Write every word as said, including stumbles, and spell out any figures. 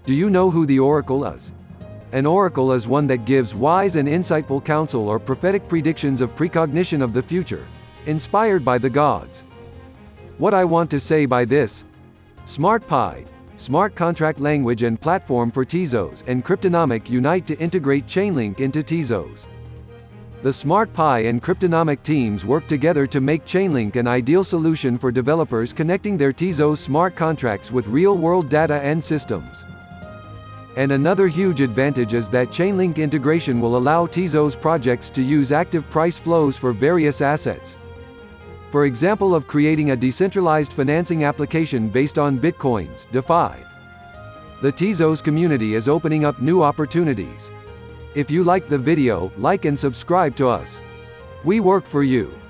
Do you know who the oracle is? An oracle is one that gives wise and insightful counsel or prophetic predictions of precognition of the future, inspired by the gods. What I want to say by this: SmartPi, smart contract language and platform for Tezos, and Cryptonomic unite to integrate Chainlink into Tezos. The SmartPi and Cryptonomic teams work together to make Chainlink an ideal solution for developers connecting their Tezos smart contracts with real-world data and systems. And another huge advantage is that Chainlink integration will allow Tezos projects to use active price flows for various assets. For example, of creating a decentralized financing application based on Bitcoins, DeFi. The Tezos community is opening up new opportunities. If you liked the video, like and subscribe to us. We work for you.